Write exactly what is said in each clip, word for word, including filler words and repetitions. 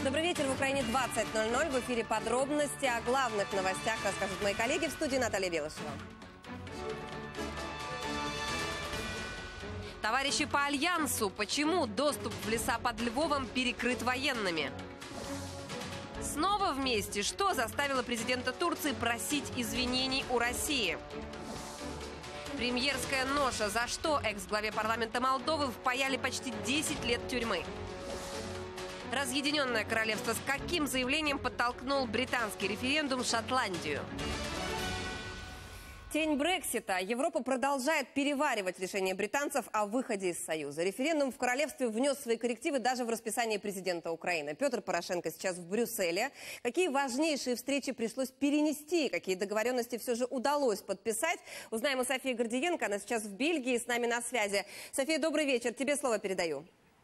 Добрый вечер. В Украине двадцать ноль ноль. В эфире подробности. О главных новостях расскажут мои коллеги. В студии Наталья Белышева. Товарищи по Альянсу, почему доступ в леса под Львовом перекрыт военными? Снова вместе. Что заставило президента Турции просить извинений у России? Премьерская ноша. За что экс-главе парламента Молдовы впаяли почти десять лет тюрьмы? Разъединенное королевство с каким заявлением подтолкнул британский референдум Шотландию? Тень Брексита. Европа продолжает переваривать решение британцев о выходе из Союза. Референдум в королевстве внес свои коррективы даже в расписание президента Украины. Петр Порошенко сейчас в Брюсселе. Какие важнейшие встречи пришлось перенести, какие договоренности все же удалось подписать, узнаем у Софии Гордиенко. Она сейчас в Бельгии, с нами на связи. София, добрый вечер. Тебе слово передаю.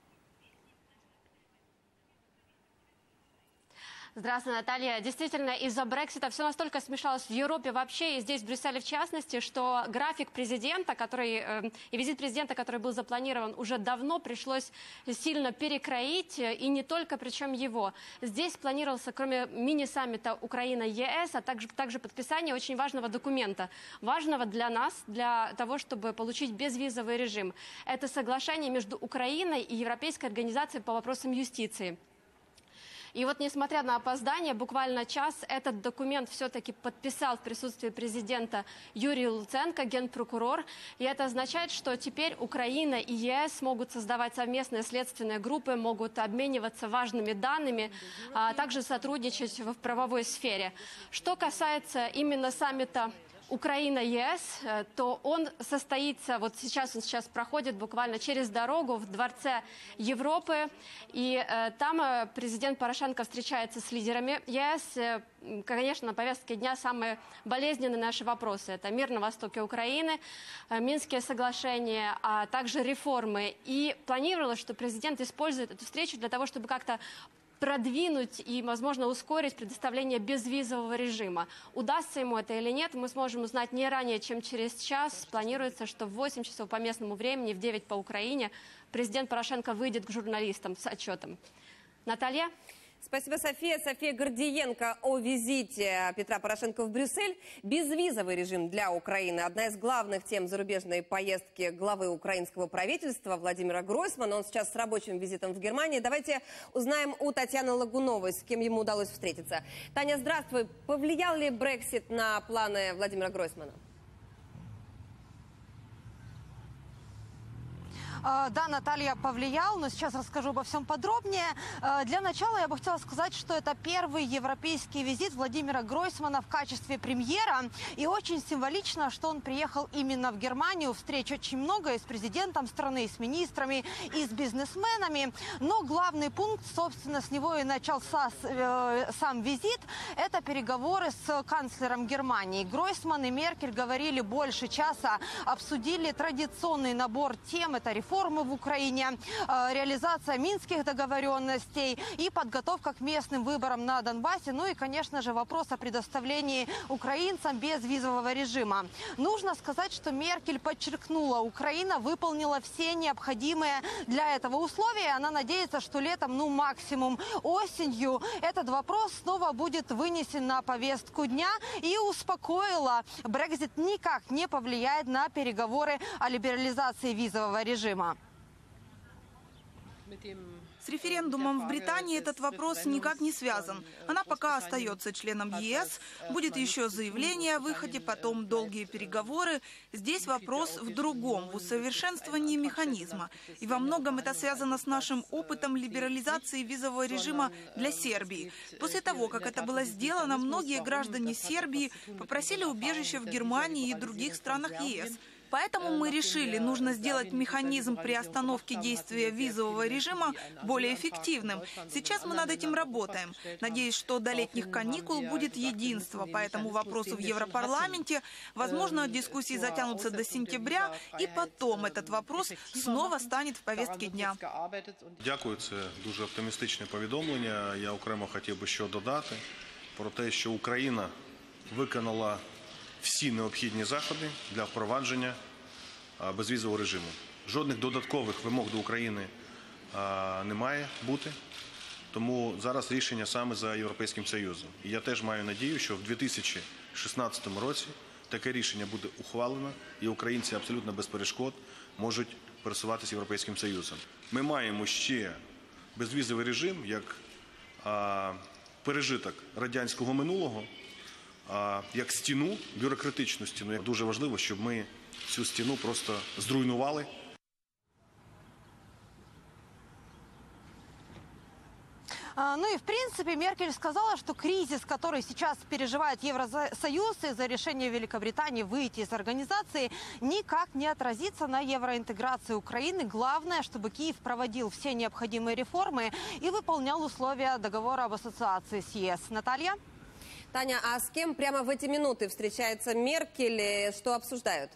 Здравствуй, Наталья. Действительно, из-за Брексита все настолько смешалось в Европе вообще, и здесь, в Брюсселе в частности, что график президента, который, э, и визит президента, который был запланирован уже давно, пришлось сильно перекроить, и не только, причем его. Здесь планировался, кроме мини-саммита Украина-ЕС, а также, также подписание очень важного документа, важного для нас, для того, чтобы получить безвизовый режим. Это соглашение между Украиной и Европейской организацией по вопросам юстиции. И вот, несмотря на опоздание, буквально час, этот документ все-таки подписал в присутствии президента Юрий Луценко, генпрокурор. И это означает, что теперь Украина и ЕС могут создавать совместные следственные группы, могут обмениваться важными данными, а также сотрудничать в правовой сфере. Что касается именно саммита Украина-ЕС, то он состоится, вот сейчас он сейчас проходит буквально через дорогу в Дворце Европы, и э, там э, президент Порошенко встречается с лидерами ЕС. Э, конечно, на повестке дня самые болезненные наши вопросы. Это мир на востоке Украины, э, Минские соглашения, а также реформы. И планировалось, что президент использует эту встречу для того, чтобы как-то продвинуть и, возможно, ускорить предоставление безвизового режима. Удастся ему это или нет, мы сможем узнать не ранее, чем через час. Планируется, что в восемь часов по местному времени, в девять по Украине, президент Порошенко выйдет к журналистам с отчетом. Наталья? Спасибо, София. София Гордиенко о визите Петра Порошенко в Брюссель. Безвизовый режим для Украины. Одна из главных тем зарубежной поездки главы украинского правительства Владимира Гройсмана. Он сейчас с рабочим визитом в Германии. Давайте узнаем у Татьяны Лагуновой, с кем ему удалось встретиться. Таня, здравствуй. Повлиял ли Брексит на планы Владимира Гройсмана? Да, Наталья, повлиял, но сейчас расскажу обо всем подробнее. Для начала я бы хотела сказать, что это первый европейский визит Владимира Гройсмана в качестве премьера. И очень символично, что он приехал именно в Германию. Встреч очень много и с президентом страны, и с министрами, и с бизнесменами. Но главный пункт, собственно, с него и начался сам визит, это переговоры с канцлером Германии. Гройсман и Меркель говорили больше часа, обсудили традиционный набор тем, это реформы в Украине, реализация минских договоренностей и подготовка к местным выборам на Донбассе. Ну и, конечно же, вопрос о предоставлении украинцам безвизового режима. Нужно сказать, что Меркель подчеркнула, Украина выполнила все необходимые для этого условия. Она надеется, что летом, ну максимум осенью, этот вопрос снова будет вынесен на повестку дня, и успокоила, Брексит никак не повлияет на переговоры о либерализации визового режима. С референдумом в Британии этот вопрос никак не связан. Она пока остается членом ЕС, будет еще заявление о выходе, потом долгие переговоры. Здесь вопрос в другом, в усовершенствовании механизма. И во многом это связано с нашим опытом либерализации визового режима для Сербии. После того, как это было сделано, многие граждане Сербии попросили убежище в Германии и других странах ЕС. Поэтому мы решили, нужно сделать механизм приостановки действия визового режима более эффективным. Сейчас мы над этим работаем. Надеюсь, что до летних каникул будет единство по этому вопросу в Европарламенте. Возможно, дискуссии затянутся до сентября, и потом этот вопрос снова станет в повестке дня. Дякую, це дуже оптимістичне повідомлення. Я окремо хотів би що додати про те, що Україна виконала всі необхідні заходи для впровадження безвізового режиму. Жодних додаткових вимог до України не має бути. Тому зараз рішення саме за Європейським Союзом. І я теж маю надію, що в дві тисячі шістнадцятому році таке рішення буде ухвалено, і українці абсолютно без перешкод можуть пересуватися Європейським Союзом. Ми маємо ще безвізовий режим як а, пережиток радянського минулого, а, як стіну, бюрократичну стіну. Дуже важливо, щоб ми цю стіну просто зруйнували. Ну и, в принципе, Меркель сказала, что кризис, который сейчас переживает Евросоюз из-за решения Великобритании выйти из организации, никак не отразится на евроинтеграции Украины. Главное, чтобы Киев проводил все необходимые реформы и выполнял условия договора об ассоциации с ЕС. Наталья? Таня, а с кем прямо в эти минуты встречается Меркель? Что обсуждают?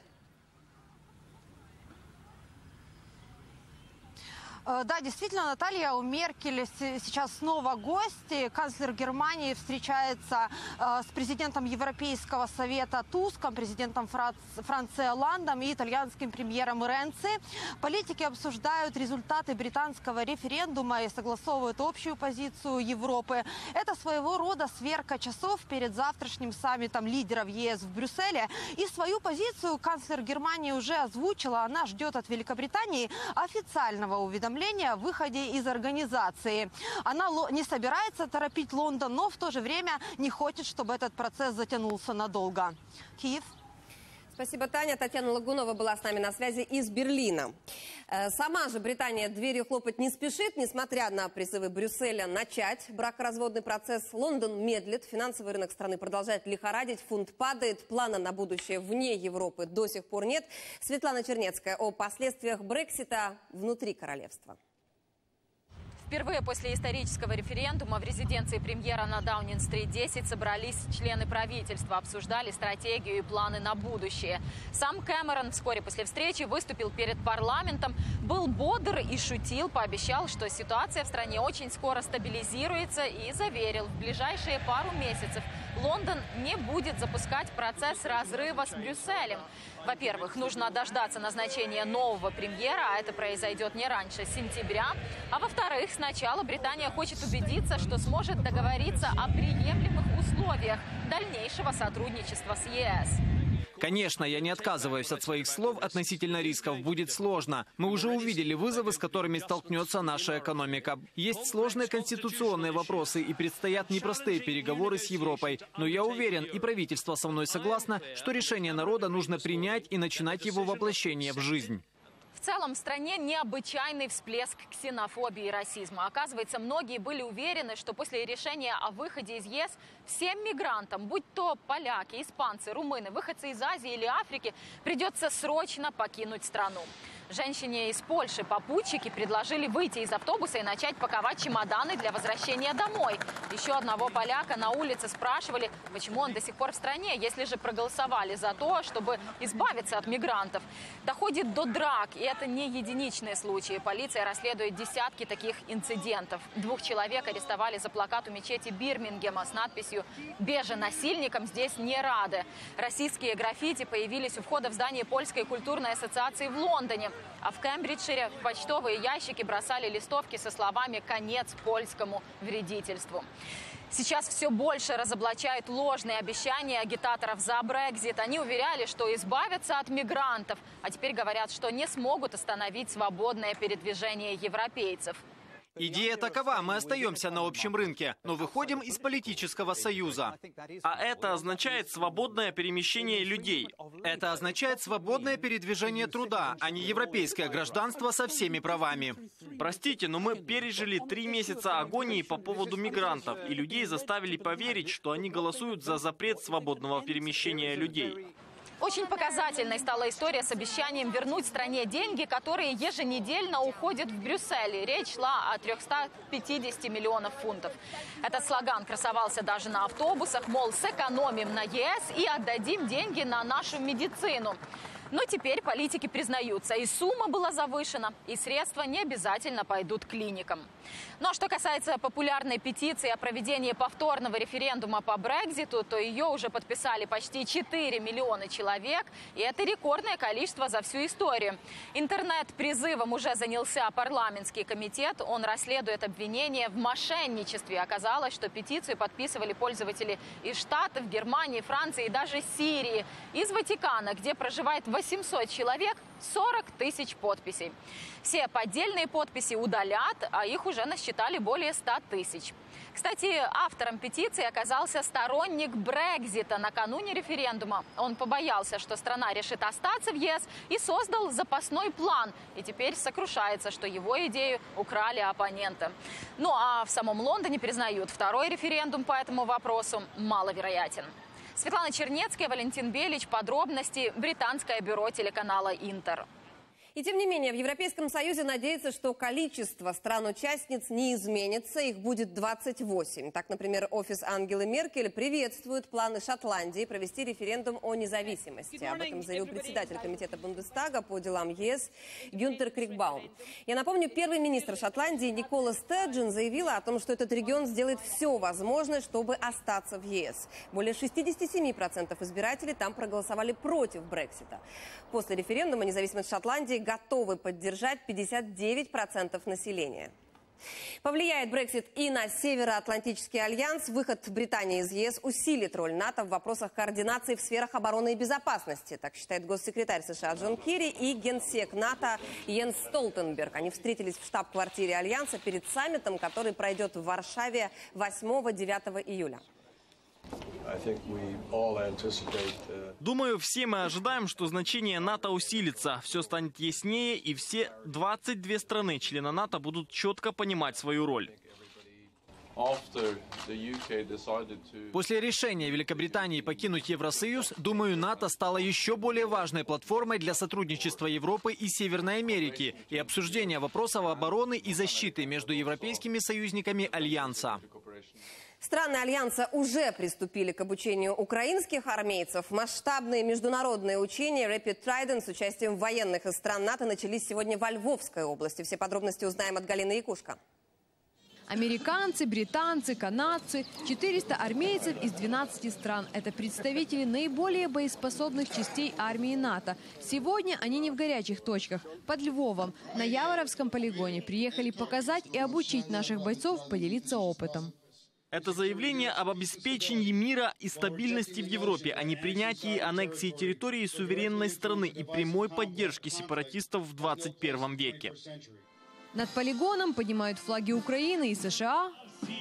Да, действительно, Наталья, у Меркель сейчас снова гости. Канцлер Германии встречается с президентом Европейского совета Туском, президентом Франции Олландом и итальянским премьером Ренци. Политики обсуждают результаты британского референдума и согласовывают общую позицию Европы. Это своего рода сверка часов перед завтрашним саммитом лидеров ЕС в Брюсселе. И свою позицию канцлер Германии уже озвучила. Она ждет от Великобритании официального уведомления о выходе из организации. Она не собирается торопить Лондон, но в то же время не хочет, чтобы этот процесс затянулся надолго. Киев. Спасибо, Таня. Татьяна Лагунова была с нами на связи из Берлина. Сама же Британия дверью хлопать не спешит, несмотря на призывы Брюсселя начать бракоразводный процесс. Лондон медлит, финансовый рынок страны продолжает лихорадить, фунт падает, плана на будущее вне Европы до сих пор нет. Светлана Чернецкая о последствиях Брексита внутри королевства. Впервые после исторического референдума в резиденции премьера на Даунинг-стрит десять собрались члены правительства, обсуждали стратегию и планы на будущее. Сам Кэмерон вскоре после встречи выступил перед парламентом, был бодр и шутил, пообещал, что ситуация в стране очень скоро стабилизируется и заверил, в ближайшие пару месяцев Лондон не будет запускать процесс разрыва с Брюсселем. Во-первых, нужно дождаться назначения нового премьера, а это произойдет не раньше сентября. А во-вторых, сначала Британия хочет убедиться, что сможет договориться о приемлемых условиях дальнейшего сотрудничества с ЕС. Конечно, я не отказываюсь от своих слов относительно рисков. Будет сложно. Мы уже увидели вызовы, с которыми столкнется наша экономика. Есть сложные конституционные вопросы и предстоят непростые переговоры с Европой. Но я уверен, и правительство со мной согласно, что решение народа нужно принять и начинать его воплощение в жизнь. В целом в стране необычайный всплеск ксенофобии и расизма. Оказывается, многие были уверены, что после решения о выходе из ЕС всем мигрантам, будь то поляки, испанцы, румыны, выходцы из Азии или Африки, придется срочно покинуть страну. Женщине из Польши попутчики предложили выйти из автобуса и начать паковать чемоданы для возвращения домой. Еще одного поляка на улице спрашивали, почему он до сих пор в стране, если же проголосовали за то, чтобы избавиться от мигрантов. Доходит до драк, и это не единичные случаи. Полиция расследует десятки таких инцидентов. Двух человек арестовали за плакат у мечети Бирмингема с надписью «Беженасильникам здесь не рады». Российские граффити появились у входа в здание Польской культурной ассоциации в Лондоне. А в Кембриджшире в почтовые ящики бросали листовки со словами «Конец польскому вредительству». Сейчас все больше разоблачают ложные обещания агитаторов за Брексит. Они уверяли, что избавятся от мигрантов, а теперь говорят, что не смогут остановить свободное передвижение европейцев. Идея такова: мы остаемся на общем рынке, но выходим из политического союза. А это означает свободное перемещение людей. Это означает свободное передвижение труда, а не европейское гражданство со всеми правами. Простите, но мы пережили три месяца агонии по поводу мигрантов, и людей заставили поверить, что они голосуют за запрет свободного перемещения людей. Очень показательной стала история с обещанием вернуть стране деньги, которые еженедельно уходят в Брюссель. Речь шла о трёхстах пятидесяти миллионов фунтов. Этот слоган красовался даже на автобусах, мол, сэкономим на ЕС и отдадим деньги на нашу медицину. Но теперь политики признаются, и сумма была завышена, и средства не обязательно пойдут клиникам. Ну а что касается популярной петиции о проведении повторного референдума по Брекситу, то ее уже подписали почти четыре миллиона человек. И это рекордное количество за всю историю. Интернет-призывом уже занялся парламентский комитет. Он расследует обвинения в мошенничестве. Оказалось, что петицию подписывали пользователи из Штатов, Германии, Франции и даже Сирии. Из Ватикана, где проживает восемьсот человек, сорок тысяч подписей. Все поддельные подписи удалят, а их уже насчитали более ста тысяч. Кстати, автором петиции оказался сторонник Брексита накануне референдума. Он побоялся, что страна решит остаться в ЕС, и создал запасной план. И теперь сокрушается, что его идею украли оппоненты. Ну а в самом Лондоне признают, второй референдум по этому вопросу маловероятен. Светлана Чернецкая, Валентин Белич. Подробности. Британское бюро телеканала «Интер». И тем не менее, в Европейском Союзе надеются, что количество стран-участниц не изменится, их будет двадцать восемь. Так, например, офис Ангелы Меркель приветствует планы Шотландии провести референдум о независимости. Об этом заявил председатель комитета Бундестага по делам ЕС Гюнтер Крикбаум. Я напомню, первый министр Шотландии Никола Стерджен заявила о том, что этот регион сделает все возможное, чтобы остаться в ЕС. Более шестидесяти семи процентов избирателей там проголосовали против Брексита. После референдума независимость Шотландии готовы поддержать пятьдесят девять процентов населения. Повлияет Брексит и на Североатлантический альянс. Выход Британии из ЕС усилит роль НАТО в вопросах координации в сферах обороны и безопасности. Так считает госсекретарь США Джон Керри и генсек НАТО Йенс Столтенберг. Они встретились в штаб-квартире альянса перед саммитом, который пройдет в Варшаве восьмого-девятого июля. Думаю, все мы ожидаем, что значение НАТО усилится. Все станет яснее, и все двадцать две страны, члена НАТО, будут четко понимать свою роль. После решения Великобритании покинуть Евросоюз, думаю, НАТО стало еще более важной платформой для сотрудничества Европы и Северной Америки и обсуждения вопросов обороны и защиты между европейскими союзниками Альянса. Страны Альянса уже приступили к обучению украинских армейцев. Масштабные международные учения Rapid Trident с участием военных из стран НАТО начались сегодня во Львовской области. Все подробности узнаем от Галины Якушко. Американцы, британцы, канадцы, четыреста армейцев из двенадцати стран. Это представители наиболее боеспособных частей армии НАТО. Сегодня они не в горячих точках. Под Львовом, на Яворовском полигоне, приехали показать и обучить наших бойцов, поделиться опытом. Это заявление об обеспечении мира и стабильности в Европе, о непринятии аннексии территории суверенной страны и прямой поддержке сепаратистов в двадцать первом веке. Над полигоном поднимают флаги Украины и США.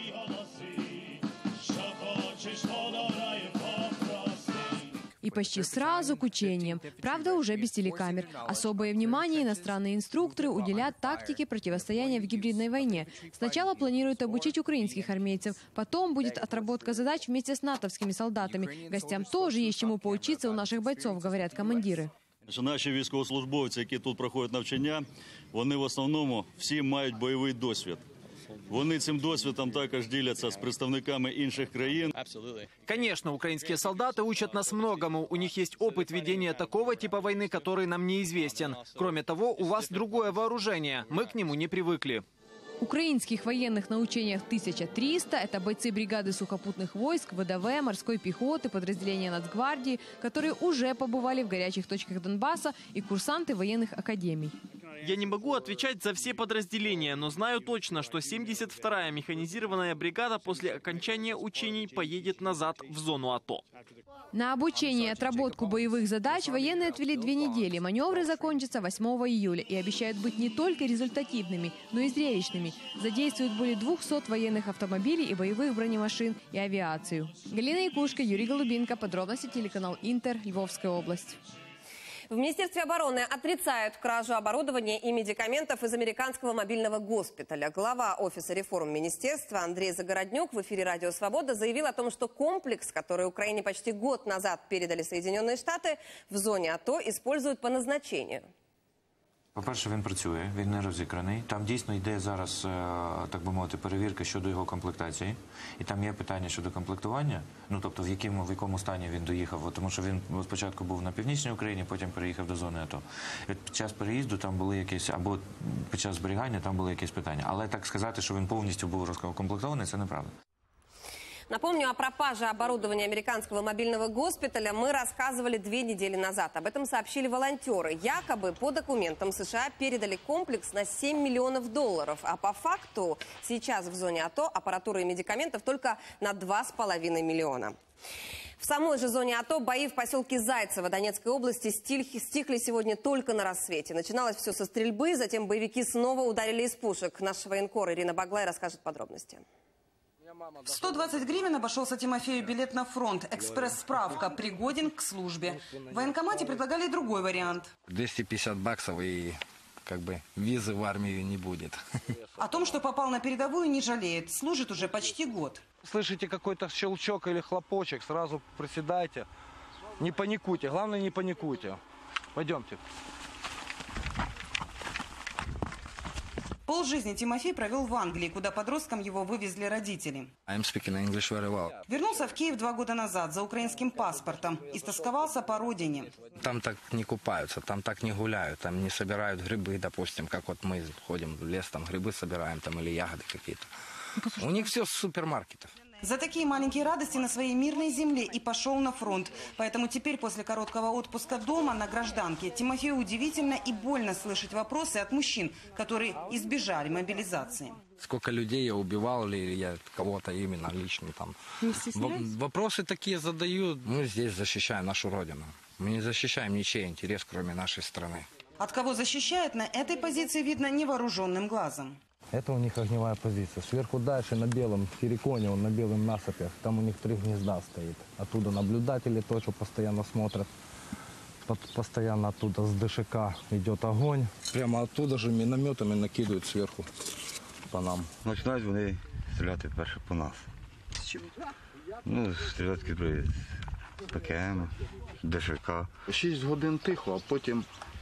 И почти сразу к учениям. Правда, уже без телекамер. Особое внимание иностранные инструкторы уделят тактике противостояния в гибридной войне. Сначала планируют обучить украинских армейцев. Потом будет отработка задач вместе с натовскими солдатами. Гостям тоже есть чему поучиться у наших бойцов, говорят командиры. Наші військовослужбовці, які тут проходять навчання, вони в основному всі мають бойовий досвід. Вони цим досвідом також діляться з представниками інших країн. Конечно, украинские солдаты учат нас многому. У них есть опыт ведения такого типа войны, который нам неизвестен. Кроме того, у вас другое вооружение. Мы к нему не привыкли. Украинских военных на учениях тысяча триста. Это бойцы бригады сухопутных войск, ВДВ, морской пехоты, подразделения Нацгвардии, которые уже побывали в горячих точках Донбасса, и курсанты военных академий. Я не могу отвечать за все подразделения, но знаю точно, что семьдесят вторая механизированная бригада после окончания учений поедет назад в зону АТО. На обучение и отработку боевых задач военные отвели две недели. Маневры закончатся восьмого июля и обещают быть не только результативными, но и зрелищными. Задействуют более двухсот военных автомобилей и боевых бронемашин и авиацию. Галина Якушко, Юрий Голубинка. Подробности телеканал Интер, Львовская область. В Министерстве обороны отрицают кражу оборудования и медикаментов из американского мобильного госпиталя. Глава офиса реформ министерства Андрей Загороднюк в эфире «Радио Свобода» заявил о том, что комплекс, который Украине почти год назад передали Соединенные Штаты, в зоне АТО используют по назначению. По-перше, він працює, він не розікраний. Там дійсно йде зараз, так би мовити, перевірка щодо його комплектації. І там є питання щодо комплектування, ну тобто в якому, в якому стані він доїхав. Тому що він спочатку був на Північній Україні, потім переїхав до зони АТО. Під час переїзду там були якісь, або під час зберігання там були якісь питання. Але так сказати, що він повністю був розкомплектований, це неправда. Напомню, о пропаже оборудования американского мобильного госпиталя мы рассказывали две недели назад. Об этом сообщили волонтеры. Якобы по документам США передали комплекс на семь миллионов долларов. А по факту сейчас в зоне АТО аппаратуры и медикаментов только на два с половиной миллиона. В самой же зоне АТО бои в поселке Зайцево Донецкой области стихли сегодня только на рассвете. Начиналось все со стрельбы, затем боевики снова ударили из пушек. Наш военкор Ирина Баглай расскажет подробности. В сто двадцать гривен обошелся Тимофею билет на фронт. Экспресс-справка. Пригоден к службе. В военкомате предлагали другой вариант. двести пятьдесят баксов и как бы визы в армию не будет. О том, что попал на передовую, не жалеет. Служит уже почти год. Слышите какой-то щелчок или хлопочек, сразу приседайте. Не паникуйте. Главное, не паникуйте. Пойдемте. Полжизни Тимофей провел в Англии, куда подросткам его вывезли родители. I'm speaking English very well. Вернулся в Киев два года назад за украинским паспортом. Истосковался по родине. Там так не купаются, там так не гуляют, там не собирают грибы, допустим, как вот мы ходим в лес, там грибы собираем, там или ягоды какие-то. У них все с супермаркетов. За такие маленькие радости на своей мирной земле и пошел на фронт. Поэтому теперь, после короткого отпуска дома на гражданке, Тимофею удивительно и больно слышать вопросы от мужчин, которые избежали мобилизации. Сколько людей я убивал, или я кого-то именно лично там. Вопросы такие задаю. Мы здесь защищаем нашу родину. Мы не защищаем ничей интерес, кроме нашей страны. От кого защищает, на этой позиции видно невооруженным глазом. Это у них огневая позиция. Сверху дальше на белом Хериконе, он на белом насыпях. Там у них три гнезда стоит. Оттуда наблюдатели тоже постоянно смотрят. Постоянно оттуда с ДШК идет огонь. Прямо оттуда же минометами накидывают сверху по нам. Починають вони стріляти перше по нас. З чого? Ну, стрілятки зброї з ПКМ, ДШК. Шість годин тихо, а потім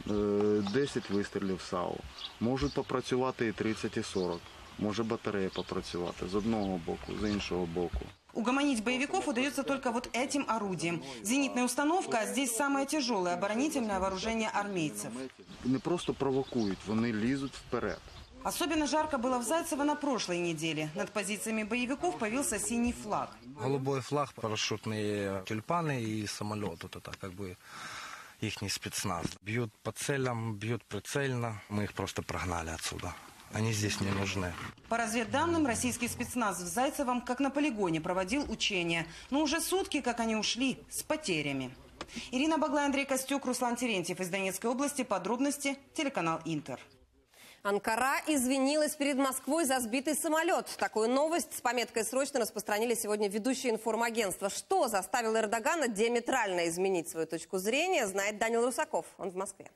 десять вистрілів САУ. Можуть попрацювати і тридцять, і сорок. Може батарея попрацювати з одного боку, з іншого боку. Угомонить боевиков удается только вот этим орудием. Зенитная установка, а здесь самое тяжелое оборонительное вооружение армейцев. Не просто провокують, вони лізуть вперед. Особенно жарко было в Зайцево на прошлой неделе. Над позициями боевиков появился синий флаг. Голубой флаг, парашютные тюльпаны и самолет. Вот это как бы ихний спецназ. Бьют по целям, бьют прицельно. Мы их просто прогнали отсюда. Они здесь не нужны. По разведданным, российский спецназ в Зайцевом, как на полигоне, проводил учения. Но уже сутки, как они ушли, с потерями. Ирина Баглай, Андрей Костюк, Руслан Терентьев из Донецкой области. Подробности телеканал Интер. Анкара извинилась перед Москвой за сбитый самолет. Такую новость с пометкой «Срочно» распространили сегодня ведущие информагентства. Что заставило Эрдогана диаметрально изменить свою точку зрения, знает Данил Русаков. Он в Москве.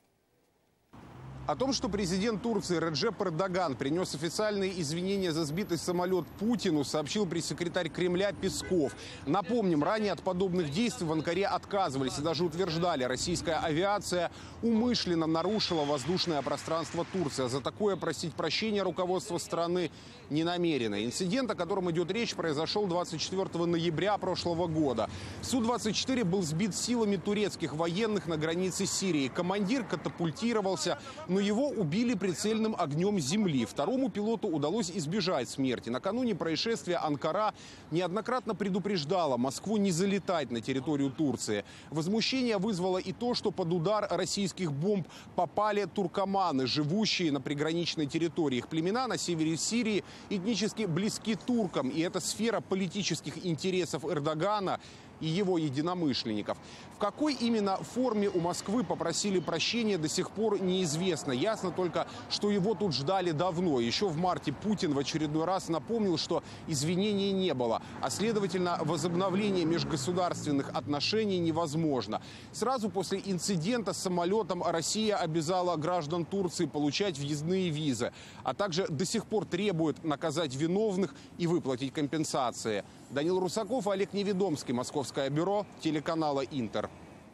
О том, что президент Турции Реджеп Эрдоган принес официальные извинения за сбитый самолет Путину, сообщил пресс-секретарь Кремля Песков. Напомним, ранее от подобных действий в Анкаре отказывались и даже утверждали, российская авиация умышленно нарушила воздушное пространство Турции. За такое просить прощения руководство страны не намерено. Инцидент, о котором идет речь, произошел двадцать четвёртого ноября прошлого года. Су двадцать четыре был сбит силами турецких военных на границе Сирии. Командир катапультировался, но его убили прицельным огнем с земли. Второму пилоту удалось избежать смерти. Накануне происшествия Анкара неоднократно предупреждала Москву не залетать на территорию Турции. Возмущение вызвало и то, что под удар российских бомб попали туркоманы, живущие на приграничной территории. Их племена на севере Сирии этнически близки туркам. И это сфера политических интересов Эрдогана и его единомышленников. В какой именно форме у Москвы попросили прощения, до сих пор неизвестно. Ясно только, что его тут ждали давно. Еще в марте Путин в очередной раз напомнил, что извинений не было. А следовательно, возобновление межгосударственных отношений невозможно. Сразу после инцидента с самолетом Россия обязала граждан Турции получать въездные визы. А также до сих пор требует наказать виновных и выплатить компенсации. Данил Русаков, Олег Неведомский, Московское бюро телеканала Интер.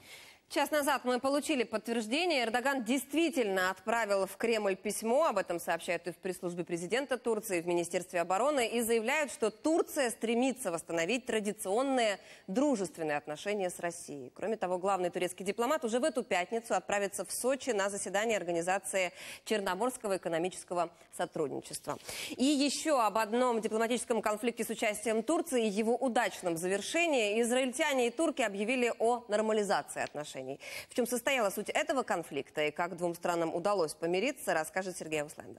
Час назад мы получили подтверждение. Эрдоган действительно отправил в Кремль письмо. Об этом сообщают и в пресс-службе президента Турции, и в Министерстве обороны. И заявляют, что Турция стремится восстановить традиционные дружественные отношения с Россией. Кроме того, главный турецкий дипломат уже в эту пятницу отправится в Сочи на заседание Организации Черноморского экономического сотрудничества. И еще об одном дипломатическом конфликте с участием Турции и его удачном завершении. Израильтяне и турки объявили о нормализации отношений. В чем состояла суть этого конфликта и как двум странам удалось помириться, расскажет Сергей Услендер.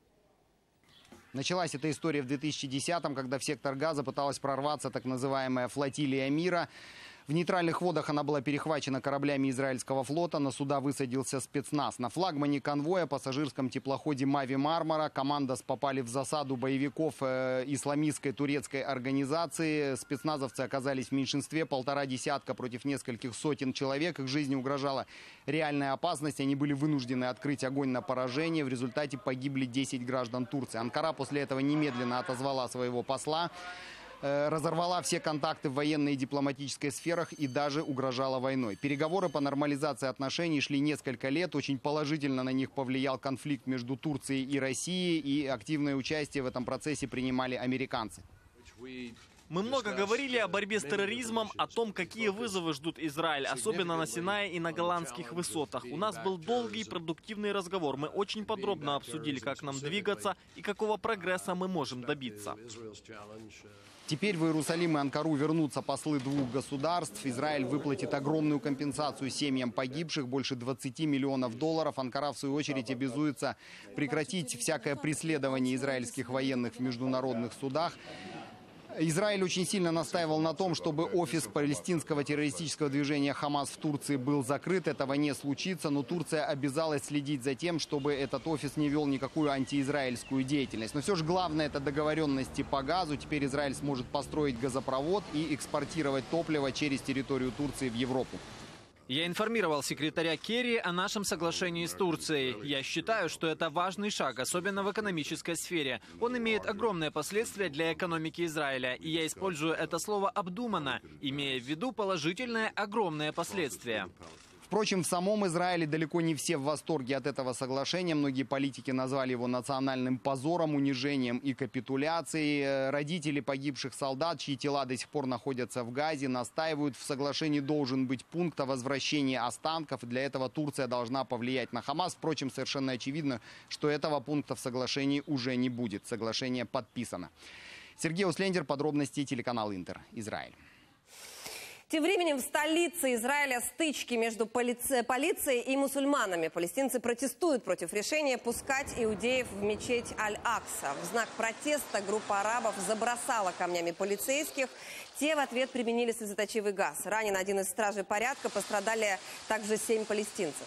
Началась эта история в две тысячи десятом, когда в сектор Газа пыталась прорваться так называемая флотилия мира. В нейтральных водах она была перехвачена кораблями израильского флота, на суда высадился спецназ. На флагмане конвоя, пассажирском теплоходе «Мави Мармара», командос попали в засаду боевиков э, исламистской турецкой организации. Спецназовцы оказались в меньшинстве, полтора десятка против нескольких сотен человек. Их жизни угрожала реальная опасность. Они были вынуждены открыть огонь на поражение. В результате погибли десять граждан Турции. Анкара после этого немедленно отозвала своего посла, разорвала все контакты в военной и дипломатической сферах и даже угрожала войной. Переговоры по нормализации отношений шли несколько лет. Очень положительно на них повлиял конфликт между Турцией и Россией, и активное участие в этом процессе принимали американцы. Мы много говорили о борьбе с терроризмом, о том, какие вызовы ждут Израиль, особенно на Синае и на Голландских высотах. У нас был долгий и продуктивный разговор. Мы очень подробно обсудили, как нам двигаться и какого прогресса мы можем добиться. Теперь в Иерусалим и Анкару вернутся послы двух государств. Израиль выплатит огромную компенсацию семьям погибших, больше двадцати миллионов долларов. Анкара, в свою очередь, обязуется прекратить всякое преследование израильских военных в международных судах. Израиль очень сильно настаивал на том, чтобы офис палестинского террористического движения «Хамас» в Турции был закрыт. Этого не случится, но Турция обязалась следить за тем, чтобы этот офис не вел никакую антиизраильскую деятельность. Но все же главное – это договоренности по газу. Теперь Израиль сможет построить газопровод и экспортировать топливо через территорию Турции в Европу. Я информировал секретаря Керри о нашем соглашении с Турцией. Я считаю, что это важный шаг, особенно в экономической сфере. Он имеет огромные последствия для экономики Израиля, и я использую это слово обдуманно, имея в виду положительные огромные последствия. Впрочем, в самом Израиле далеко не все в восторге от этого соглашения. Многие политики назвали его национальным позором, унижением и капитуляцией. Родители погибших солдат, чьи тела до сих пор находятся в Газе, настаивают, в соглашении должен быть пункт о возвращении останков. Для этого Турция должна повлиять на Хамас. Впрочем, совершенно очевидно, что этого пункта в соглашении уже не будет. Соглашение подписано. Сергей Услендер, подробности, телеканал Интер, Израиль. Тем временем в столице Израиля стычки между полицией, полицией и мусульманами. Палестинцы протестуют против решения пускать иудеев в мечеть Аль-Акса. В знак протеста группа арабов забросала камнями полицейских. Те в ответ применили слезоточивый газ. Ранен один из стражей порядка, пострадали также семь палестинцев.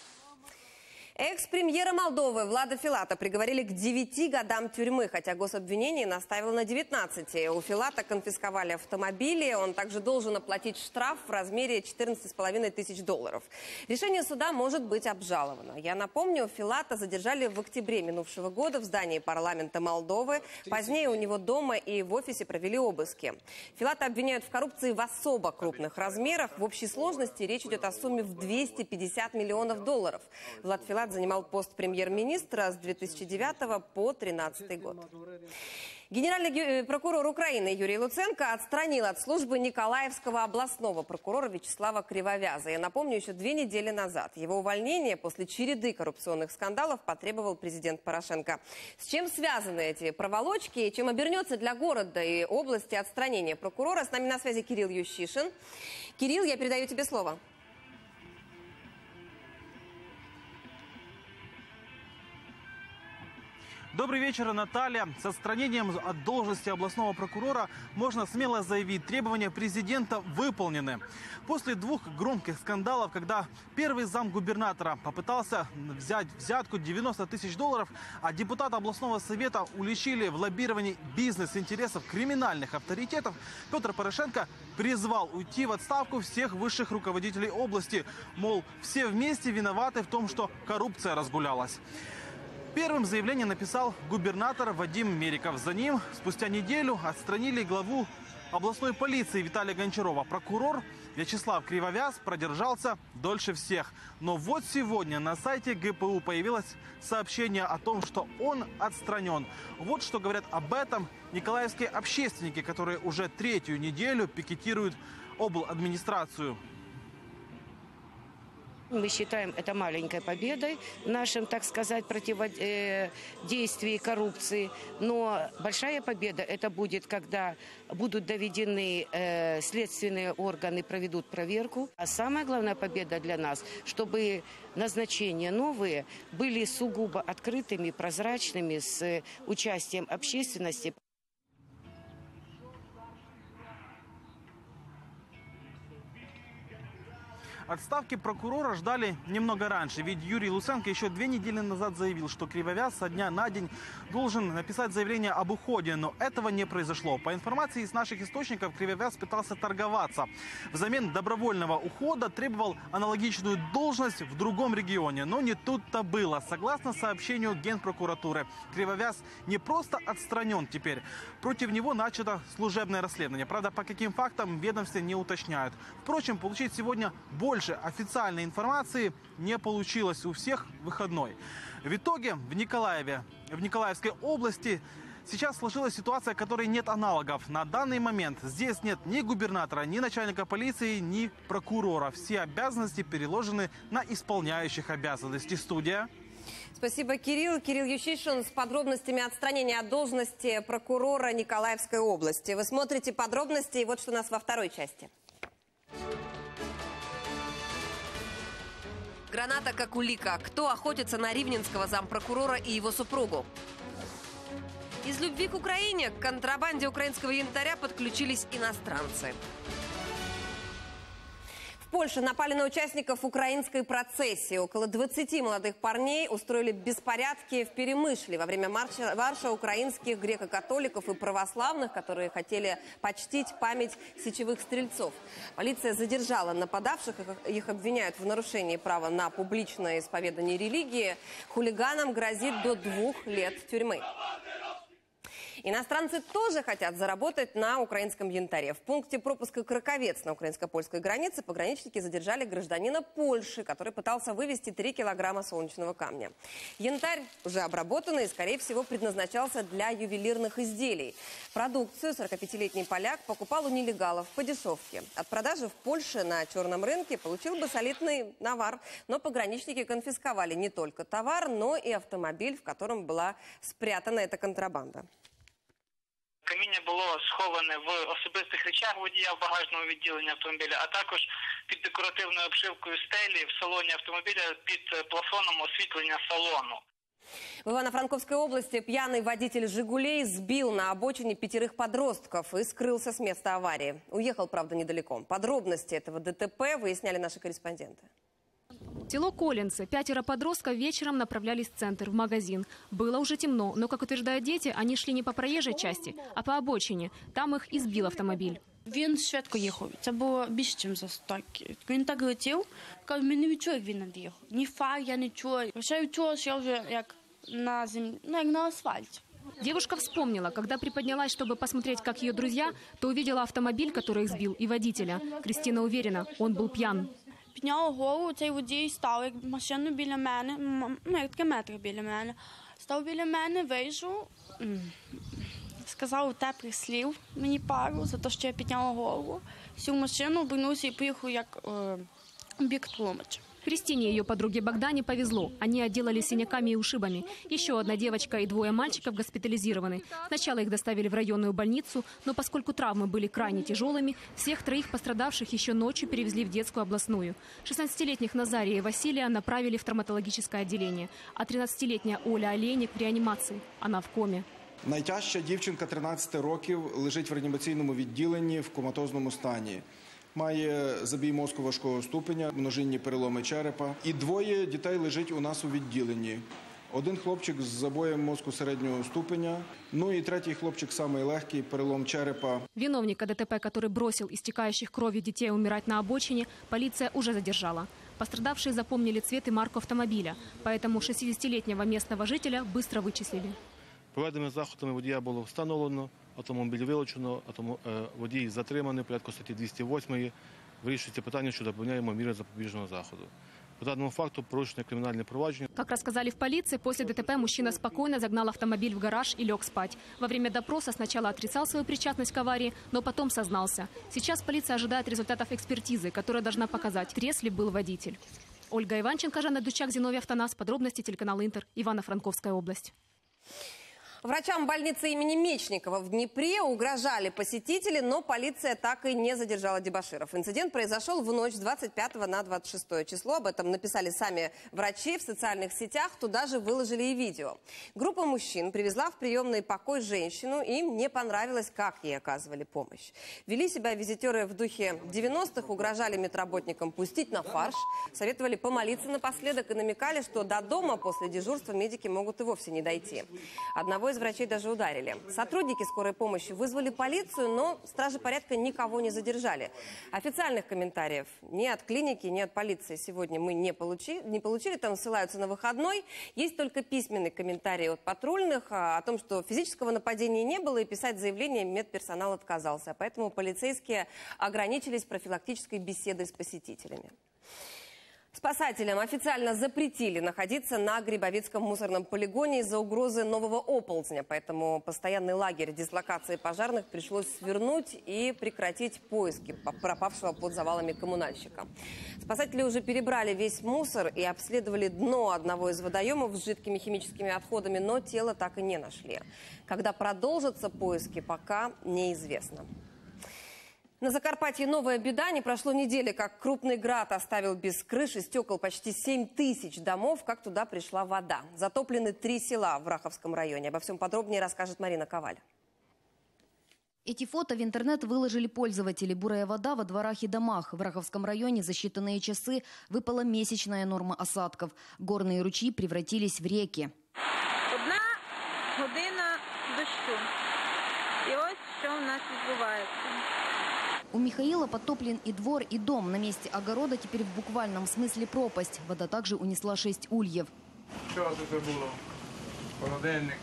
Экс-премьера Молдовы Влада Филата приговорили к девяти годам тюрьмы, хотя гособвинение наставило на девятнадцать. У Филата конфисковали автомобили. Он также должен оплатить штраф в размере четырнадцати с половиной тысяч долларов. Решение суда может быть обжаловано. Я напомню, Филата задержали в октябре минувшего года в здании парламента Молдовы. Позднее у него дома и в офисе провели обыски. Филата обвиняют в коррупции в особо крупных размерах. В общей сложности речь идет о сумме в двести пятьдесят миллионов долларов. Влад Филат занимал пост премьер-министра с две тысячи девятого по две тысячи тринадцатый год. Генеральный прокурор Украины Юрий Луценко отстранил от службы николаевского областного прокурора Вячеслава Кривовяза. Я напомню, еще две недели назад его увольнение после череды коррупционных скандалов потребовал президент Порошенко. С чем связаны эти проволочки и чем обернется для города и области отстранение прокурора? С нами на связи Кирилл Ющишин. Кирилл, я передаю тебе слово. Добрый вечер, Наталья. С отстранением от должности областного прокурора можно смело заявить, требования президента выполнены. После двух громких скандалов, когда первый замгубернатора попытался взять взятку девяносто тысяч долларов, а депутата областного совета уличили в лоббировании бизнес-интересов криминальных авторитетов, Петр Порошенко призвал уйти в отставку всех высших руководителей области. Мол, все вместе виноваты в том, что коррупция разгулялась. Первым заявление написал губернатор Вадим Мериков. За ним спустя неделю отстранили главу областной полиции Виталия Гончарова. Прокурор Вячеслав Кривовяз продержался дольше всех. Но вот сегодня на сайте гэ пэ у появилось сообщение о том, что он отстранен. Вот что говорят об этом николаевские общественники, которые уже третью неделю пикетируют обладминистрацию. Мы считаем это маленькой победой в нашем, так сказать, противодействии коррупции. Но большая победа это будет, когда будут доведены э, следственные органы, проведут проверку. А самая главная победа для нас, чтобы назначения новые были сугубо открытыми, прозрачными, с участием общественности. Отставки прокурора ждали немного раньше, ведь Юрий Луценко еще две недели назад заявил, что Кривовяз со дня на день должен написать заявление об уходе, но этого не произошло. По информации из наших источников, Кривовяз пытался торговаться. Взамен добровольного ухода требовал аналогичную должность в другом регионе, но не тут-то было. Согласно сообщению Генпрокуратуры, Кривовяз не просто отстранен теперь, против него начато служебное расследование. Правда, по каким фактам ведомстве не уточняют. Впрочем, получить сегодня больше Больше официальной информации не получилось, у всех выходной. В итоге в Николаеве, в Николаевской области сейчас сложилась ситуация, которой нет аналогов. На данный момент здесь нет ни губернатора, ни начальника полиции, ни прокурора. Все обязанности переложены на исполняющих обязанности. Студия. Спасибо, Кирилл. Кирилл Ющишин с подробностями отстранения от должности прокурора Николаевской области. Вы смотрите подробности, и вот что у нас во второй части. Граната как улика. Кто охотится на ривненского зампрокурора и его супругу? Из любви к Украине к контрабанде украинского янтаря подключились иностранцы. В Польше напали на участников украинской процессии. Около двадцати молодых парней устроили беспорядки в Перемышле во время марша, марша украинских греко-католиков и православных, которые хотели почтить память сечевых стрельцов. Полиция задержала нападавших, их обвиняют в нарушении права на публичное исповедание религии. Хулиганам грозит до двух лет тюрьмы. Иностранцы тоже хотят заработать на украинском янтаре. В пункте пропуска Краковец на украинско-польской границе пограничники задержали гражданина Польши, который пытался вывезти три килограмма солнечного камня. Янтарь уже обработанный и, скорее всего, предназначался для ювелирных изделий. Продукцию сорокапятилетний поляк покупал у нелегалов по дешевке. От продажи в Польше на черном рынке получил бы солидный навар. Но пограничники конфисковали не только товар, но и автомобиль, в котором была спрятана эта контрабанда. Каміння було сховане в особистих речах водія в багажному відділенні автомобіля, а також під декоративною обшивкою стелі в салоні автомобіля під плафоном освітлення салону. В Ивано-Франковской области пьяный водитель «Жигулей» сбил на обочине пятерых подростков и скрылся с места аварии. Уехал, правда, недалеко. Подробности этого ДТП выясняли наши корреспонденты. Село Колинцы. Пятеро подростков вечером направлялись в центр, в магазин. Было уже темно, но, как утверждают дети, они шли не по проезжей части, а по обочине. Там их и сбил автомобиль. Він швидко їхав. Це було більше, ніж за сто. Він так летів, кажу, ми не відчув, як він над'їхав. Ні фар, я не чую. Ще відчула, що я вже як на землі, ну, як на асфальті. Девушка вспомнила, когда приподнялась, чтобы посмотреть, как ее друзья, то увидела автомобиль, который их сбил, и водителя. Кристина уверена, он был пьян. Підняла голову, цей водій став, як машину біля мене, ну, як таке метр біля мене. Став біля мене, вийшов, сказав теплих слів мені пару, за те, що я підняла голову. Сів в машину, обернувся і поїхав, як е, бік Тлумача. Кристине и ее подруге Богдане повезло. Они отделались синяками и ушибами. Еще одна девочка и двое мальчиков госпитализированы. Сначала их доставили в районную больницу, но поскольку травмы были крайне тяжелыми, всех троих пострадавших еще ночью перевезли в детскую областную. шестнадцатилетних Назария и Василия направили в травматологическое отделение, а тринадцатилетняя Оля Олейник в реанимации. Она в коме. Найтяжча дівчинка тринадцяти років лежить в реанімаційному відділенні в коматозному стані. Має забій мозку важкого ступеня, множинні переломи черепа. І двоє дітей лежить у нас у відділенні. Один хлопчик з забоєм мозку середнього ступеня, ну и третий хлопчик, самый легкий, перелом черепа. Виновника ДТП, который бросил истекающих кровью детей умирать на обочине, полиция уже задержала. Пострадавшие запомнили цвет и марку автомобиля, поэтому шестидесятилетнего местного жителя быстро вычислили. Проведеними заходами водія було встановлено, автомобіль вилучено, водій затриманий, порядку статті двісті восьмої, вирішується питання щодо обрання йому міри запобіжного заходу. По данному факту порушено криминальное проваджение. Как рассказали в полиции, после ДТП мужчина спокойно загнал автомобиль в гараж и лег спать. Во время допроса сначала отрицал свою причастность к аварии, но потом сознался. Сейчас полиция ожидает результатов экспертизы, которая должна показать, трезв ли был водитель. Ольга Иванченко, Жанна Дучак, Зиновий Автонас. Подробности телеканал Интер. Ивано-Франковская область. Врачам больницы имени Мечникова в Днепре угрожали посетители, но полиция так и не задержала дебоширов. Инцидент произошел в ночь с двадцать пятого на двадцать шестое число. Об этом написали сами врачи в социальных сетях. Туда же выложили и видео. Группа мужчин привезла в приемный покой женщину. Им не понравилось, как ей оказывали помощь. Вели себя визитеры в духе девяностых, угрожали медработникам пустить на фарш, советовали помолиться напоследок и намекали, что до дома после дежурства медики могут и вовсе не дойти. Одного из врачей даже ударили. Сотрудники скорой помощи вызвали полицию, но стражи порядка никого не задержали. Официальных комментариев ни от клиники, ни от полиции сегодня мы не получили. Не получили, там ссылаются на выходной. Есть только письменный комментарий от патрульных о том, что физического нападения не было, и писать заявление медперсонал отказался. Поэтому полицейские ограничились профилактической беседой с посетителями. Спасателям официально запретили находиться на Грибовицком мусорном полигоне из-за угрозы нового оползня. Поэтому постоянный лагерь дислокации пожарных пришлось свернуть и прекратить поиски пропавшего под завалами коммунальщика. Спасатели уже перебрали весь мусор и обследовали дно одного из водоемов с жидкими химическими отходами, но тело так и не нашли. Когда продолжатся поиски, пока неизвестно. На Закарпатье новая беда. Не прошло недели, как крупный град оставил без крыши стекол почти семь тысяч домов, как туда пришла вода. Затоплены три села в Раховском районе. Обо всем подробнее расскажет Марина Коваль. Эти фото в интернет выложили пользователи. Бурая вода во дворах и домах. В Раховском районе за считанные часы выпала месячная норма осадков. Горные ручьи превратились в реки. Одна година дощу. І ось що у нас відбувається. У Михаила подтоплен и двор, и дом. На месте огорода теперь в буквальном смысле пропасть. Вода также унесла шесть ульев. Що тут було? Холодильник.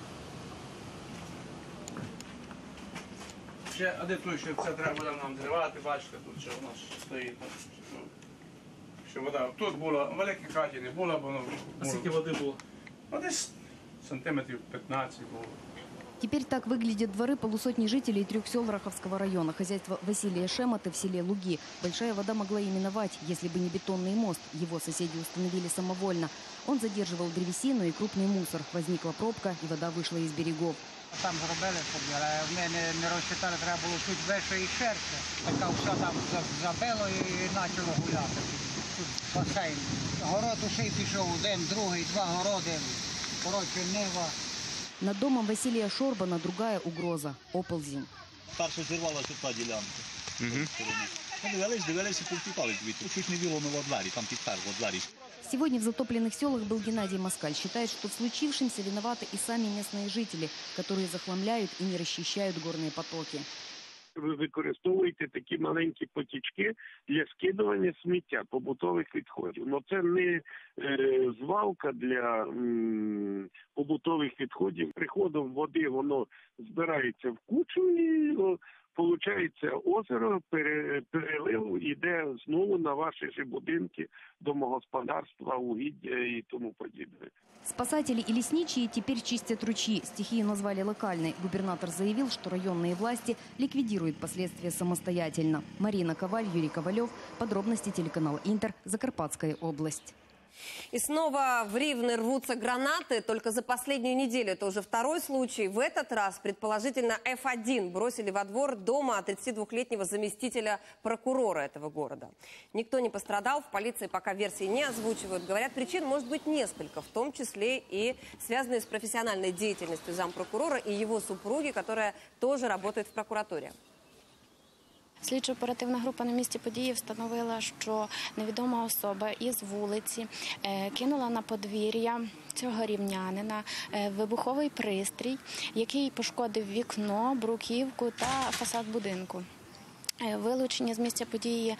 Ще, а де тут ще це треба буде нам зривати, бачите, тут що у нас стоїть. Що вода тут була, в великій хаті не було, бо ну... А скільки води було? Ну, десь сантиметрів п'ятнадцять було. Теперь так выглядят дворы полусотни жителей трех сел Раховского района. Хозяйство Василия Шематы в селе Луги. Большая вода могла именовать, если бы не бетонный мост. Его соседи установили самовольно. Он задерживал древесину и крупный мусор. Возникла пробка, и вода вышла из берегов. Там зробили собі, але ми не, не розчитали, треба було чуть вище і ширше. Така все там забило і почало гуляти. Тут басейн. Город усей пішов, один, другий, два городи. Коротше, нива. Над домом Василия Шорбана другая угроза – оползень. Перше зірвалася та ділянка. Ми дивились, дивилися, повтікали звідти. Чуть не віло на двері, там підперли двері. Сегодня в затопленных селах был Геннадий Москаль. Считает, что в случившемся виноваты и сами местные жители, которые захламляют и не расчищают горные потоки. Ви використовуєте такі маленькі потічки для скидування сміття, побутових відходів. Но це не е, звалка для м, побутових відходів. Приходом води воно збирається в кучу і получається озеро, пере, перелив іде знову на ваші ж будинки, домогосподарства, угіддя і тому подібне. Спасатели и лесничие теперь чистят ручьи. Стихию назвали локальной. Губернатор заявил, что районные власти ликвидируют последствия самостоятельно. Марина Коваль, Юрий Ковалев. Подробности телеканал Интер. Закарпатская область. И снова в Ривны рвутся гранаты. Только за последнюю неделю это уже второй случай. В этот раз, предположительно, эф один бросили во двор дома тридцатидвухлетнего заместителя прокурора этого города. Никто не пострадал. В полиции пока версии не озвучивают. Говорят, причин может быть несколько, в том числе и связанные с профессиональной деятельностью зампрокурора и его супруги, которая тоже работает в прокуратуре. Слідчо-оперативна група на місці події встановила, що невідома особа із вулиці кинула на подвір'я цього рівнянина вибуховий пристрій, який пошкодив вікно, бруківку та фасад будинку. Вилучення з місця події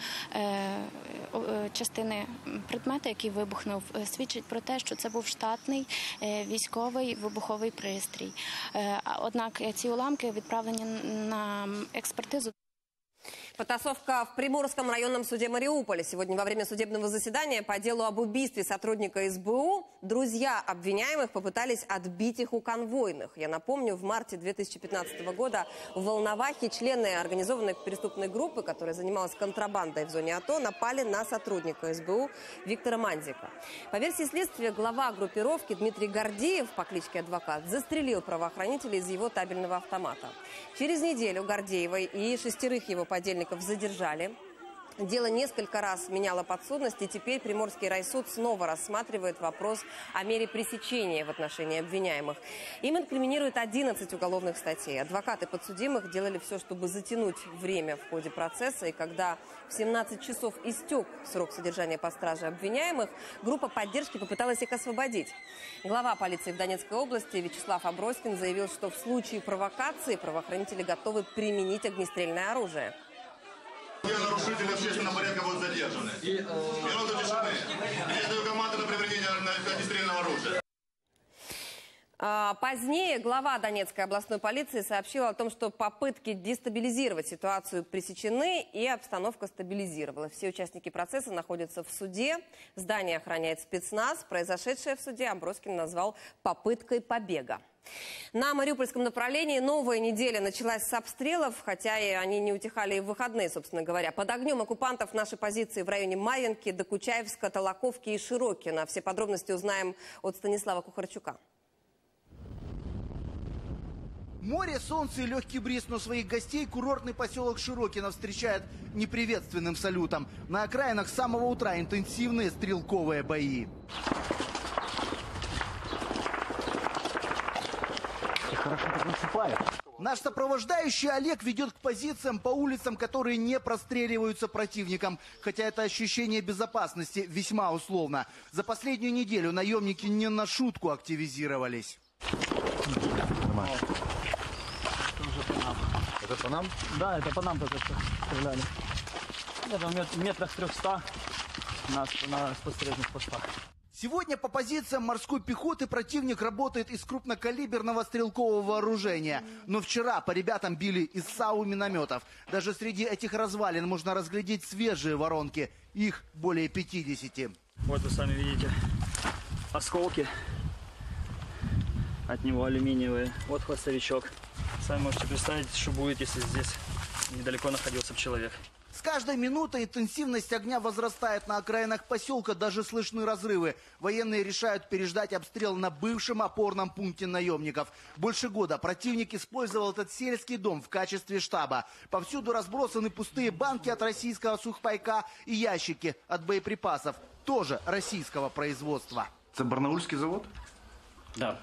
частини предмета, який вибухнув, свідчить про те, що це був штатний військовий вибуховий пристрій. Однак ці уламки відправлені на експертизу. Потасовка в Приморском районном суде Мариуполя. Сегодня во время судебного заседания по делу об убийстве сотрудника эс бэ у друзья обвиняемых попытались отбить их у конвойных. Я напомню, в марте две тысячи пятнадцатого года в Волновахе члены организованной преступной группы, которая занималась контрабандой в зоне АТО, напали на сотрудника эс бэ у Виктора Манзика. По версии следствия, глава группировки Дмитрий Гордеев по кличке Адвокат застрелил правоохранителей из его табельного автомата. Через неделю Гордеева и шестерых его подельников задержали. Дело несколько раз меняло подсудность, и теперь Приморский райсуд снова рассматривает вопрос о мере пресечения в отношении обвиняемых. Им инкриминируют одиннадцать уголовных статей. Адвокаты подсудимых делали все, чтобы затянуть время в ходе процесса, и когда в семнадцать часов истек срок содержания под стражей обвиняемых, группа поддержки попыталась их освободить. Глава полиции в Донецкой области Вячеслав Аброськин заявил, что в случае провокации правоохранители готовы применить огнестрельное оружие. Все нарушители общественного порядка будут задержаны. Минуту тишины. Я даю команду на применение огнестрельного оружия. Позднее глава Донецкой областной полиции сообщила о том, что попытки дестабилизировать ситуацию пресечены и обстановка стабилизировалась. Все участники процесса находятся в суде. Здание охраняет спецназ. Произошедшее в суде Аброськин назвал попыткой побега. На Мариупольском направлении новая неделя началась с обстрелов, хотя и они не утихали и в выходные, собственно говоря. Под огнем оккупантов наши позиции в районе Марьинки, Докучаевска, Толоковки и Широкино. Все подробности узнаем от Станислава Кухарчука. Море, солнце и легкий бриз, но своих гостей курортный поселок Широкино встречает неприветственным салютом. На окраинах с самого утра интенсивные стрелковые бои. Хорошо так насыпает. Наш сопровождающий Олег ведет к позициям по улицам, которые не простреливаются противником. Хотя это ощущение безопасности весьма условно. За последнюю неделю наемники не на шутку активизировались. Это по нам? Да, это по нам только что стреляли. Это в метрах трехста на, на спостережных постах. Сегодня по позициям морской пехоты противник работает из крупнокалиберного стрелкового вооружения. Но вчера по ребятам били из САУ минометов. Даже среди этих развалин можно разглядеть свежие воронки. Их более пятидесяти. Вот вы сами видите осколки. От него алюминиевые. Вот хвостовичок. Сами можете представить, что будет, если здесь недалеко находился бы человек. С каждой минутой интенсивность огня возрастает на окраинах поселка, даже слышны разрывы. Военные решают переждать обстрел на бывшем опорном пункте наемников. Больше года противник использовал этот сельский дом в качестве штаба. Повсюду разбросаны пустые банки от российского сухпайка и ящики от боеприпасов, тоже российского производства. Это Барнаульский завод? Да.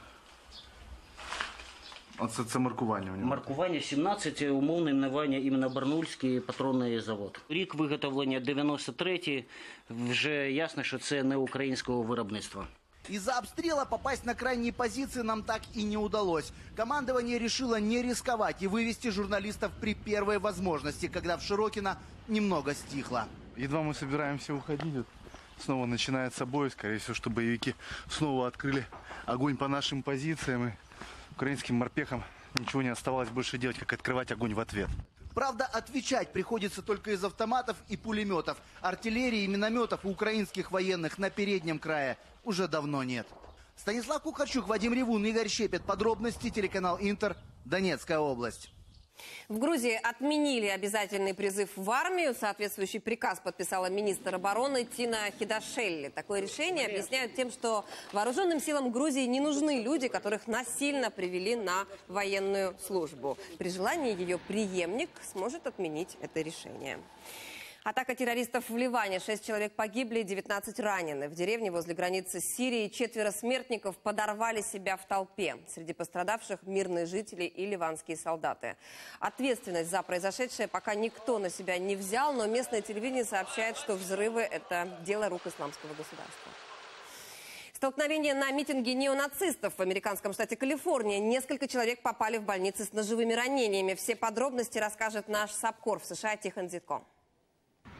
А це, це маркування у нього? Маркування сімнадцять, умовне іменування іменно Барнаульський патронний завод. Рік виготовлення дев'яносто третій, вже ясно, що це не українського виробництва. Из-за обстрела попасть на крайние позиции нам так и не удалось. Командование решило не рисковать и вывести журналистов при первой возможности, когда в Широкино немного стихло. Едва мы собираемся уходить, снова начинается бой. Скорее всего, что боевики снова открыли огонь по нашим позициям. И украинским морпехам ничего не оставалось больше делать, как открывать огонь в ответ. Правда, отвечать приходится только из автоматов и пулеметов. Артиллерии и минометов у украинских военных на переднем крае уже давно нет. Станислав Кухарчук, Вадим Ревун, Игорь Щепет. Подробности, телеканал Интер, Донецкая область. В Грузии отменили обязательный призыв в армию. Соответствующий приказ подписала министр обороны Тина Хидашелли. Такое решение объясняют тем, что вооруженным силам Грузии не нужны люди, которых насильно привели на военную службу. При желании ее преемник сможет отменить это решение. Атака террористов в Ливане. Шесть человек погибли, девятнадцать ранены. В деревне возле границы с Сирией четверо смертников подорвали себя в толпе. Среди пострадавших мирные жители и ливанские солдаты. Ответственность за произошедшее пока никто на себя не взял, но местное телевидение сообщает, что взрывы – это дело рук исламского государства. Столкновение на митинге неонацистов в американском штате Калифорния. Несколько человек попали в больницы с ножевыми ранениями. Все подробности расскажет наш САПКОР в США Тихон Зитко.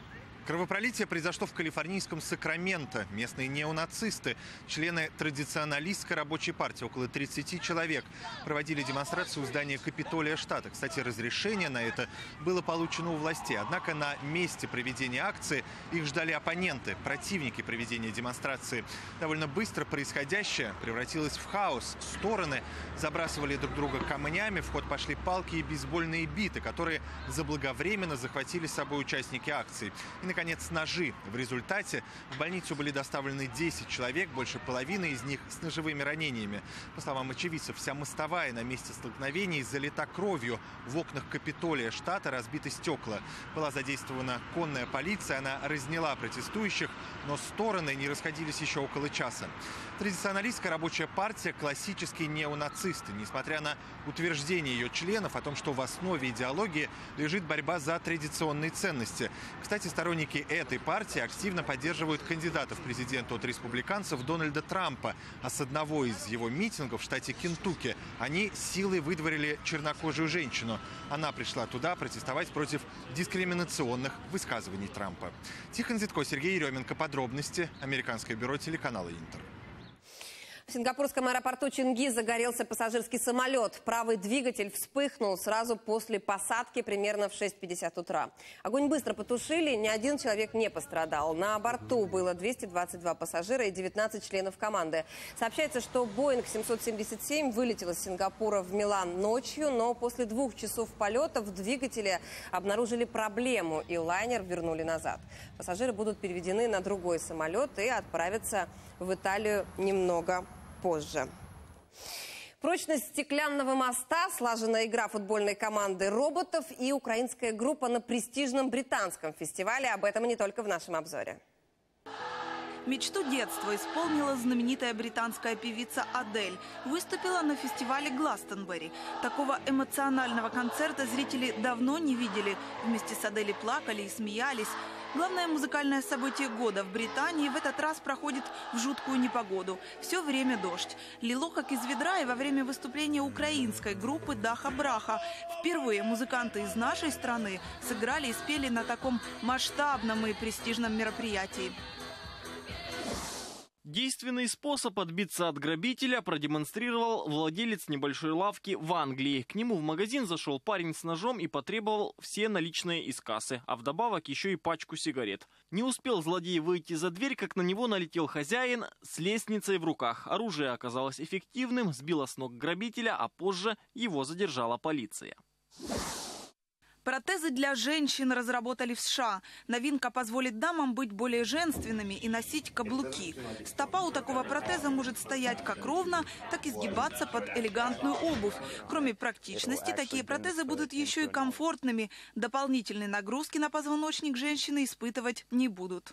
Кровопролитие произошло в калифорнийском Сакраменто. Местные неонацисты, члены традиционалистской рабочей партии, около тридцати человек, проводили демонстрацию у здания Капитолия штата. Кстати, разрешение на это было получено у властей. Однако на месте проведения акции их ждали оппоненты, противники проведения демонстрации. Довольно быстро происходящее превратилось в хаос. Стороны забрасывали друг друга камнями, в ход пошли палки и бейсбольные биты, которые заблаговременно захватили с собой участники акции. И, наконец, ножи. В результате в больницу были доставлены десять человек, больше половины из них с ножевыми ранениями. По словам очевидцев, вся мостовая на месте столкновений залита кровью. В окнах Капитолия штата разбиты стекла. Была задействована конная полиция, она разняла протестующих, но стороны не расходились еще около часа. Традиционалистская рабочая партия – классические неонацисты. Несмотря на утверждение ее членов о том, что в основе идеологии лежит борьба за традиционные ценности. Кстати, сторонники этой партии активно поддерживают кандидата в президенты от республиканцев Дональда Трампа. А с одного из его митингов в штате Кентукки они силой выдворили чернокожую женщину. Она пришла туда протестовать против дискриминационных высказываний Трампа. Тихон Зитко, Сергей Еременко. Подробности. Американское бюро телеканала «Интер». В сингапурском аэропорту Чинги загорелся пассажирский самолет. Правый двигатель вспыхнул сразу после посадки примерно в шесть пятьдесят утра. Огонь быстро потушили, ни один человек не пострадал. На борту было двести двадцать два пассажира и девятнадцать членов команды. Сообщается, что Боинг семьсот семьдесят семь вылетел из Сингапура в Милан ночью, но после двух часов полета в двигателе обнаружили проблему и лайнер вернули назад. Пассажиры будут переведены на другой самолет и отправятся в Италию немного позже. Прочность стеклянного моста, слаженная игра футбольной команды роботов и украинская группа на престижном британском фестивале. Об этом и не только в нашем обзоре. Мечту детства исполнила знаменитая британская певица Адель. Выступила на фестивале Гластонберри. Такого эмоционального концерта зрители давно не видели. Вместе с Адель плакали и смеялись. Главное музыкальное событие года в Британии в этот раз проходит в жуткую непогоду. Все время дождь. Лило как из ведра и во время выступления украинской группы Даха Браха. Впервые музыканты из нашей страны сыграли и спели на таком масштабном и престижном мероприятии. Действенный способ отбиться от грабителя продемонстрировал владелец небольшой лавки в Англии. К нему в магазин зашел парень с ножом и потребовал все наличные из кассы, а вдобавок еще и пачку сигарет. Не успел злодей выйти за дверь, как на него налетел хозяин с лестницей в руках. Оружие оказалось эффективным, сбило с ног грабителя, а позже его задержала полиция. Протезы для женщин разработали в США. Новинка позволит дамам быть более женственными и носить каблуки. Стопа у такого протеза может стоять как ровно, так и сгибаться под элегантную обувь. Кроме практичности, такие протезы будут еще и комфортными. Дополнительные нагрузки на позвоночник женщины испытывать не будут.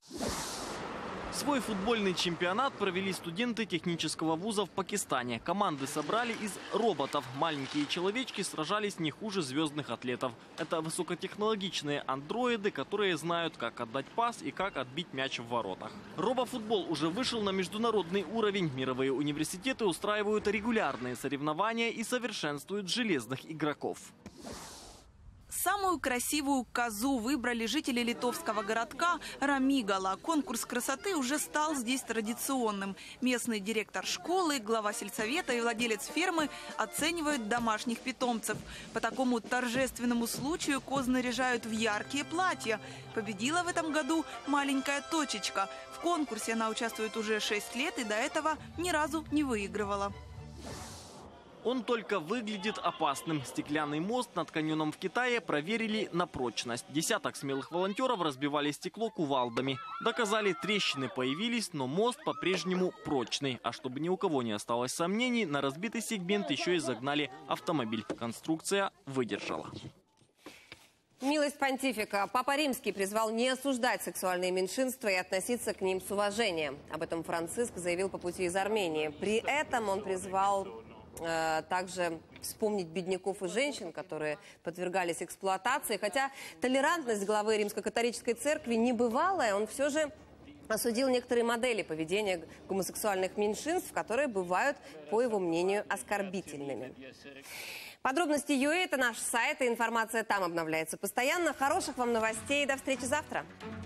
Свой футбольный чемпионат провели студенты технического вуза в Пакистане. Команды собрали из роботов. Маленькие человечки сражались не хуже звездных атлетов. Это высокотехнологичные андроиды, которые знают, как отдать пас и как отбить мяч в воротах. Робофутбол уже вышел на международный уровень. Мировые университеты устраивают регулярные соревнования и совершенствуют железных игроков. Самую красивую козу выбрали жители литовского городка Рамигала. Конкурс красоты уже стал здесь традиционным. Местный директор школы, глава сельсовета и владелец фермы оценивают домашних питомцев. По такому торжественному случаю коз наряжают в яркие платья. Победила в этом году маленькая точечка. В конкурсе она участвует уже шесть лет и до этого ни разу не выигрывала. Он только выглядит опасным. Стеклянный мост над каньоном в Китае проверили на прочность. Десяток смелых волонтеров разбивали стекло кувалдами. Доказали, трещины появились, но мост по-прежнему прочный. А чтобы ни у кого не осталось сомнений, на разбитый сегмент еще и загнали автомобиль. Конструкция выдержала. Милость понтифика. Папа Римский призвал не осуждать сексуальные меньшинства и относиться к ним с уважением. Об этом Франциск заявил по пути из Армении. При этом он призвал э, также вспомнить бедняков и женщин, которые подвергались эксплуатации. Хотя толерантность главы Римско-католической церкви небывалая, он все же осудил некоторые модели поведения гомосексуальных меньшинств, которые бывают, по его мнению, оскорбительными. Подробности ЮЭ – это наш сайт, и информация там обновляется постоянно. Хороших вам новостей и до встречи завтра.